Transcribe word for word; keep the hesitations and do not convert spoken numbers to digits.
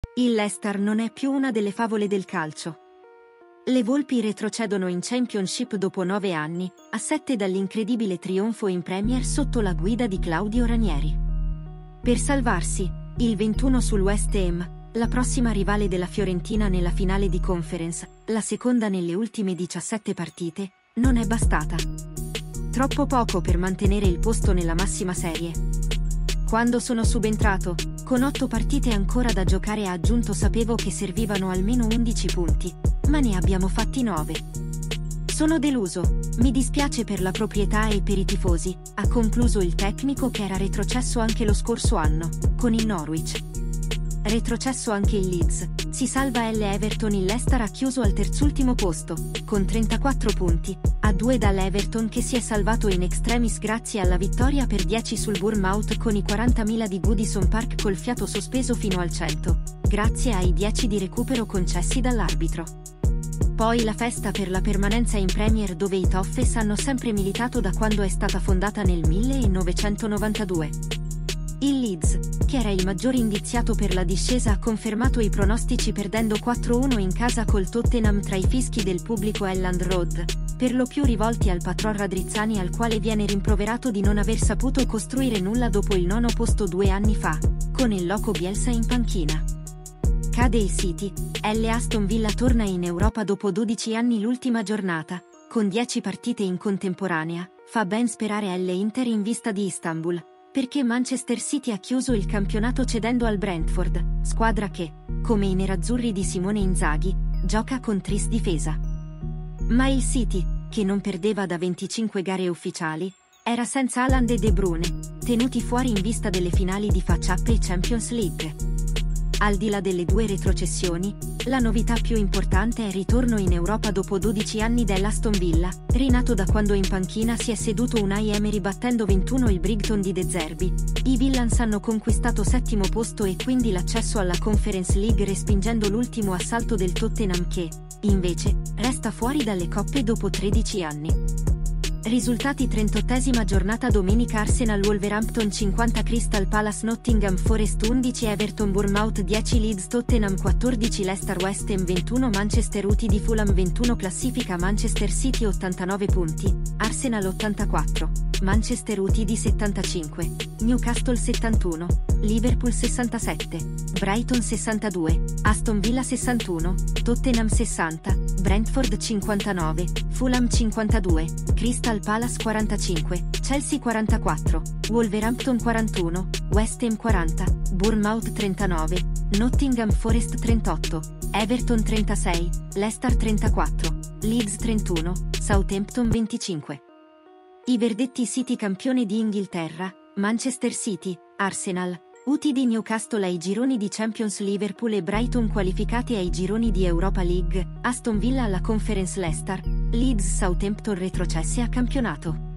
Il Leicester non è più una delle favole del calcio. Le Volpi retrocedono in Championship dopo nove anni, a sette dall'incredibile trionfo in Premier sotto la guida di Claudio Ranieri. Per salvarsi, il ventuno sul West Ham, la prossima rivale della Fiorentina nella finale di Conference, la seconda nelle ultime diciassette partite, non è bastata. Troppo poco per mantenere il posto nella massima serie. Quando sono subentrato, con otto partite ancora da giocare, ha aggiunto: sapevo che servivano almeno undici punti, ma ne abbiamo fatti nove. Sono deluso, mi dispiace per la proprietà e per i tifosi, ha concluso il tecnico, che era retrocesso anche lo scorso anno, con il Norwich. Retrocesso anche il Leeds, si salva l'Everton. Il Leicester ha chiuso al terzultimo posto, con trentaquattro punti, a due dall'Everton, che si è salvato in extremis grazie alla vittoria per dieci sul Bournemouth con i quarantamila di Goodison Park col fiato sospeso fino al cento, grazie ai dieci di recupero concessi dall'arbitro. Poi la festa per la permanenza in Premier, dove i Toffees hanno sempre militato da quando è stata fondata nel millenovecentonovantadue. Il Leeds, che era il maggior indiziato per la discesa, ha confermato i pronostici perdendo quattro uno in casa col Tottenham tra i fischi del pubblico Elland Road, per lo più rivolti al patron Radrizzani, al quale viene rimproverato di non aver saputo costruire nulla dopo il nono posto due anni fa, con il loco Bielsa in panchina. Cade il City, l'Aston Villa torna in Europa dopo dodici anni. L'ultima giornata, con dieci partite in contemporanea, fa ben sperare l'Inter in vista di Istanbul, perché Manchester City ha chiuso il campionato cedendo al Brentford, squadra che, come i nerazzurri di Simone Inzaghi, gioca con tris difesa. Ma il City, che non perdeva da venticinque gare ufficiali, era senza Haaland e De Bruyne, tenuti fuori in vista delle finali di F A e Champions League. Al di là delle due retrocessioni, la novità più importante è il ritorno in Europa dopo dodici anni dell'Aston Villa, rinato da quando in panchina si è seduto Unai Emery battendo ventuno il Brighton di De Zerbi. I Villans hanno conquistato settimo posto e quindi l'accesso alla Conference League, respingendo l'ultimo assalto del Tottenham, che, invece, resta fuori dalle coppe dopo tredici anni. Risultati: trentottesima giornata domenica, Arsenal Wolverhampton cinquanta, Crystal Palace Nottingham Forest undici, Everton Bournemouth dieci, Leeds Tottenham quattordici, Leicester West Ham ventuno, Manchester United Fulham ventuno. Classifica: Manchester City ottantanove punti, Arsenal ottantaquattro, Manchester United settantacinque, Newcastle settantuno, Liverpool sessantasette, Brighton sessantadue, Aston Villa sessantuno, Tottenham sessanta, Brentford cinquantanove, Fulham cinquantadue, Crystal Palace quarantacinque, Chelsea quarantaquattro, Wolverhampton quarantuno, West Ham quaranta, Bournemouth trentanove, Nottingham Forest trentotto, Everton trentasei, Leicester trentaquattro, Leeds trentuno, Southampton venticinque. I verdetti: City campione di Inghilterra, Manchester City, Arsenal, U T D Newcastle ai gironi di Champions, Liverpool e Brighton qualificati ai gironi di Europa League, Aston Villa alla Conference, Leicester, Leeds Southampton retrocessi a campionato.